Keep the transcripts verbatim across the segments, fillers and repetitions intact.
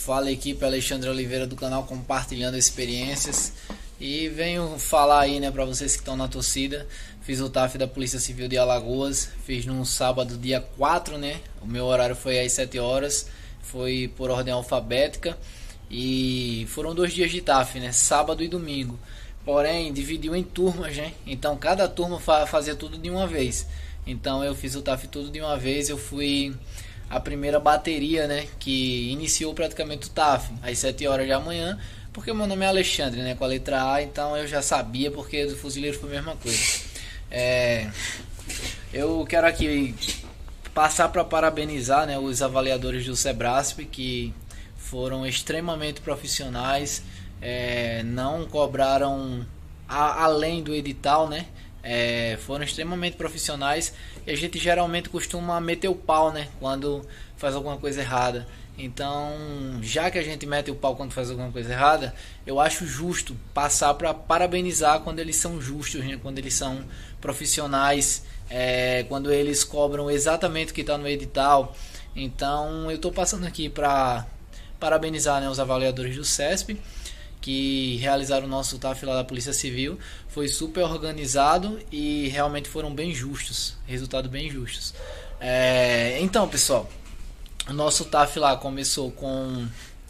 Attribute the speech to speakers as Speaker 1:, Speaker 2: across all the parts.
Speaker 1: Fala, equipe, Alexandre Oliveira do canal Compartilhando Experiências. E venho falar aí, né, para vocês que estão na torcida. Fiz o T A F da Polícia Civil de Alagoas, fiz no sábado, dia quatro, né? O meu horário foi às sete horas, foi por ordem alfabética. E foram dois dias de T A F, né? Sábado e domingo. Porém, dividiu em turmas, né? Então cada turma fazia tudo de uma vez. Então eu fiz o T A F tudo de uma vez. Eu fui a primeira bateria, né, que iniciou praticamente o T A F às sete horas da manhã, porque meu nome é Alexandre, né, com a letra A, então eu já sabia, porque do fuzileiro foi a mesma coisa. É, eu quero aqui passar para parabenizar, né, os avaliadores do Sebrasp, que foram extremamente profissionais, é, não cobraram a, além do edital, né? É, foram extremamente profissionais, e a gente geralmente costuma meter o pau, né, quando faz alguma coisa errada. Então, já que a gente mete o pau quando faz alguma coisa errada, eu acho justo passar para parabenizar quando eles são justos, né, quando eles são profissionais, é, quando eles cobram exatamente o que está no edital. Então eu estou passando aqui para parabenizar, né, os avaliadores do CESP, que realizaram o nosso T A F lá da Polícia Civil. Foi super organizado e realmente foram bem justos, resultados bem justos. É, então, pessoal, o nosso T A F lá começou com,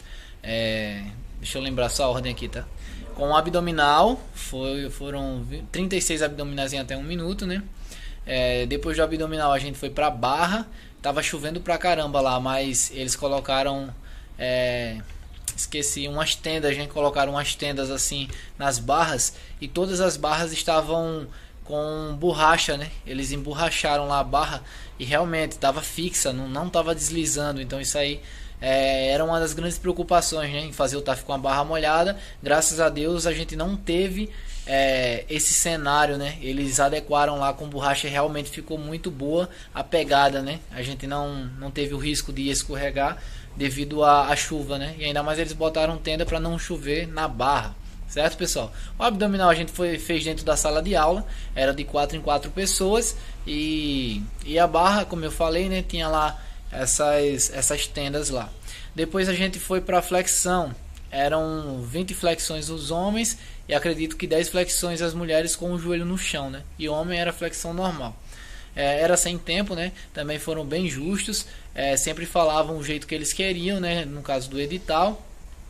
Speaker 1: é, deixa eu lembrar só a ordem aqui, tá? Com abdominal, foi, foram trinta e seis abdominais em até um minuto, né? É, depois do abdominal a gente foi pra barra. Tava chovendo pra caramba lá, mas eles colocaram... É, esqueci, umas tendas, a gente colocaram umas tendas assim nas barras, e todas as barras estavam com borracha, né? Eles emborracharam lá a barra e realmente estava fixa, não não estava deslizando. Então isso aí é, era uma das grandes preocupações, né, em fazer o T A F com a barra molhada. Graças a Deus a gente não teve é, esse cenário, né? Eles adequaram lá com borracha e realmente ficou muito boa a pegada, né? A gente não, não teve o risco de escorregar devido à, à chuva, né? E ainda mais eles botaram tenda para não chover na barra, certo, pessoal? O abdominal a gente foi, fez dentro da sala de aula, era de quatro em quatro pessoas, e, e a barra, como eu falei, né, tinha lá essas, essas tendas lá. Depois a gente foi para flexão, eram vinte flexões os homens e acredito que dez flexões as mulheres com o joelho no chão, né? E o homem era flexão normal. É, era sem tempo, né? Também foram bem justos, é, sempre falavam o jeito que eles queriam, né? No caso do edital,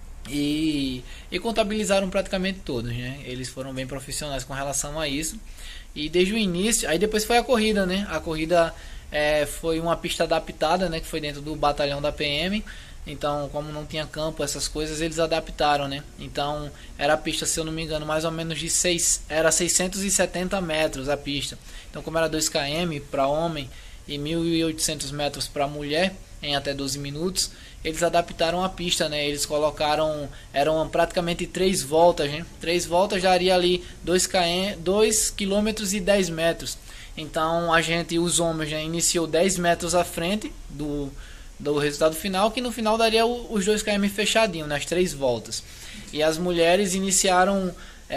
Speaker 1: e, e contabilizaram praticamente todos, né? Eles foram bem profissionais com relação a isso. E desde o início, aí depois foi a corrida, né? A corrida é, foi uma pista adaptada, né? Que foi dentro do batalhão da P M. Então, como não tinha campo, essas coisas, eles adaptaram, né? Então, era a pista, se eu não me engano, mais ou menos de seis, era seiscentos e setenta metros a pista. Então, como era dois quilômetros para homem e mil e oitocentos metros para mulher, em até doze minutos, eles adaptaram a pista, né? Eles colocaram, eram praticamente três voltas, né? Três voltas já daria ali dois quilômetros e dez metros. Então, a gente, os homens, já iniciou dez metros à frente do do resultado final, que no final daria os dois quilômetros fechadinho, nas três voltas. E as mulheres iniciaram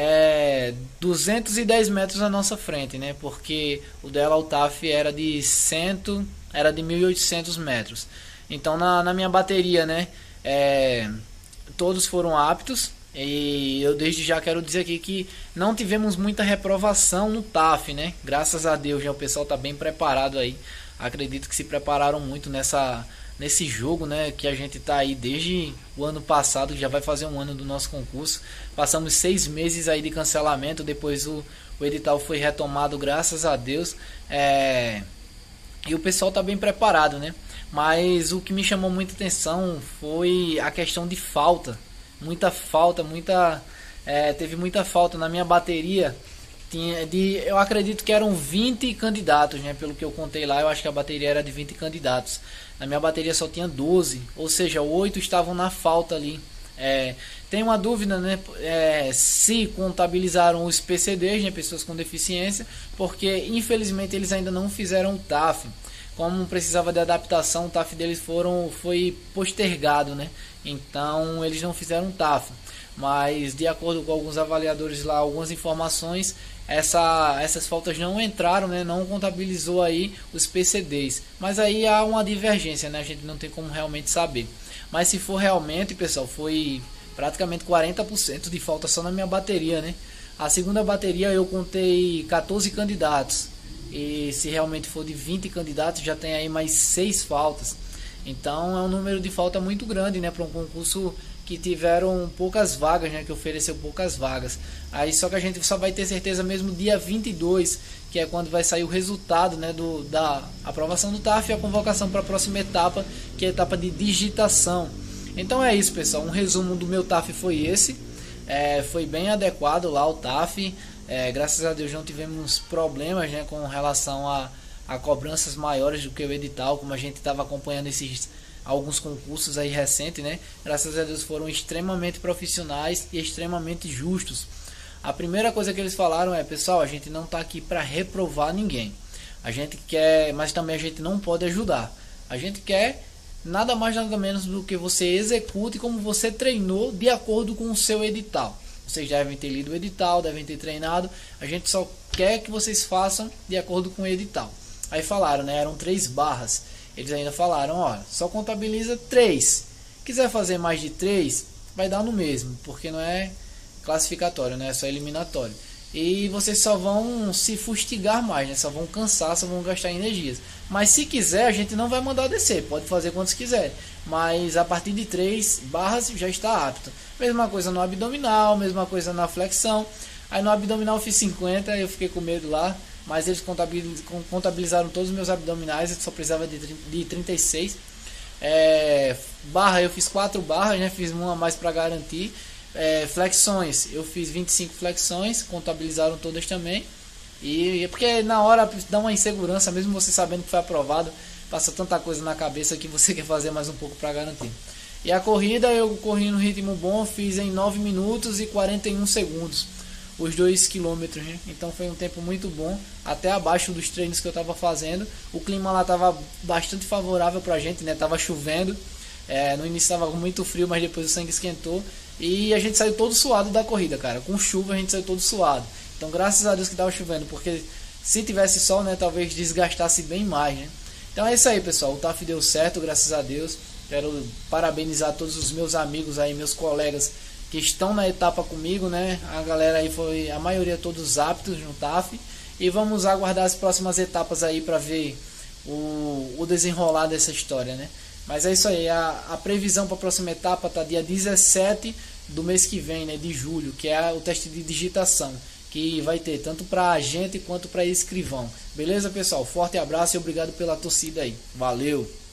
Speaker 1: é, duzentos e dez metros à nossa frente, né? Porque o dela, o T A F, era de cem, era de mil e oitocentos metros. Então na, na minha bateria, né, é, todos foram aptos. E eu desde já quero dizer aqui que não tivemos muita reprovação no T A F, né? Graças a Deus, já o pessoal está bem preparado aí. Acredito que se prepararam muito nessa nesse jogo, né, que a gente tá aí desde o ano passado, que já vai fazer um ano do nosso concurso. Passamos seis meses aí de cancelamento, depois o, o edital foi retomado, graças a Deus, é, e o pessoal tá bem preparado, né? Mas o que me chamou muita atenção foi a questão de falta, muita falta, muita é, teve muita falta na minha bateria. Tinha de, eu acredito que eram vinte candidatos, né? Pelo que eu contei lá, eu acho que a bateria era de vinte candidatos. Na minha bateria só tinha doze, ou seja, oito estavam na falta ali. É, tem uma dúvida, né? É, se contabilizaram os P C Ds, né? Pessoas com deficiência, porque infelizmente eles ainda não fizeram o T A F. Como precisava de adaptação, o T A F deles foram, foi postergado, né? Então eles não fizeram o T A F. mas de acordo com alguns avaliadores lá, algumas informações, essa, essas faltas não entraram, né, não contabilizou aí os P C Ds, mas aí há uma divergência, né, a gente não tem como realmente saber. Mas se for realmente, pessoal, foi praticamente quarenta por cento de falta só na minha bateria, né? A segunda bateria eu contei quatorze candidatos, e se realmente for de vinte candidatos já tem aí mais seis faltas. Então é um número de falta muito grande, né, para um concurso que tiveram poucas vagas, né, que ofereceu poucas vagas. Aí só que a gente só vai ter certeza mesmo dia vinte e dois, que é quando vai sair o resultado, né, do, da aprovação do T A F e a convocação para a próxima etapa, que é a etapa de digitação. Então é isso, pessoal, um resumo do meu T A F foi esse. É, foi bem adequado lá o T A F, é, graças a Deus não tivemos problemas, né, com relação a, a cobranças maiores do que o edital, como a gente estava acompanhando esses alguns concursos aí recentes, né? Graças a Deus foram extremamente profissionais e extremamente justos. A primeira coisa que eles falaram é: pessoal, a gente não está aqui para reprovar ninguém, a gente quer, mas também a gente não pode ajudar, a gente quer nada mais nada menos do que você execute como você treinou de acordo com o seu edital. Vocês devem ter lido o edital, devem ter treinado, a gente só quer que vocês façam de acordo com o edital. Aí falaram, né, eram três barras. Eles ainda falaram, ó, só contabiliza três. Quiser fazer mais de três, vai dar no mesmo, porque não é classificatório, né? É só eliminatório. E vocês só vão se fustigar mais, né? Só vão cansar, só vão gastar energias. Mas se quiser, a gente não vai mandar descer, pode fazer quantos quiser. Mas a partir de três barras já está apto. Mesma coisa no abdominal, mesma coisa na flexão. Aí no abdominal eu fiz cinquenta, eu fiquei com medo lá. Mas eles contabilizaram todos os meus abdominais, eu só precisava de trinta e seis. É, barra eu fiz quatro barras, né? Fiz uma a mais para garantir. É, flexões, eu fiz vinte e cinco flexões, contabilizaram todas também. E é porque na hora dá uma insegurança, mesmo você sabendo que foi aprovado, passa tanta coisa na cabeça que você quer fazer mais um pouco para garantir. E a corrida eu corri no ritmo bom, fiz em nove minutos e quarenta e um segundos. Os dois quilômetros, né? Então foi um tempo muito bom, até abaixo dos treinos que eu estava fazendo. O clima lá estava bastante favorável pra gente, né? Tava chovendo, é, no início estava muito frio, mas depois o sangue esquentou. E a gente saiu todo suado da corrida, cara. Com chuva a gente saiu todo suado. Então graças a Deus que estava chovendo, porque se tivesse sol, né, talvez desgastasse bem mais, né? Então é isso aí, pessoal, o T A F deu certo, graças a Deus. Quero parabenizar todos os meus amigos aí, meus colegas que estão na etapa comigo, né? A galera aí foi, a maioria todos aptos no T A F. E vamos aguardar as próximas etapas aí para ver o, o desenrolar dessa história, né? Mas é isso aí, a, a previsão para a próxima etapa tá dia dezessete do mês que vem, né? De julho, que é o teste de digitação, que vai ter tanto para agente quanto para escrivão. Beleza, pessoal? Forte abraço e obrigado pela torcida aí. Valeu!